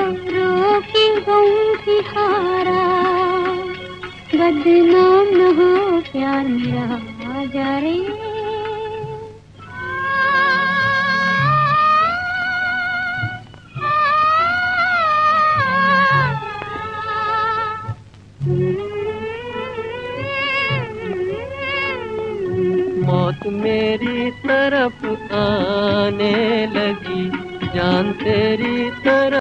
रोके गम की हारा, बदनाम न हो प्यार मेरा, जा रे। मौत मेरी तरफ आने लगी, जान तेरी तरफ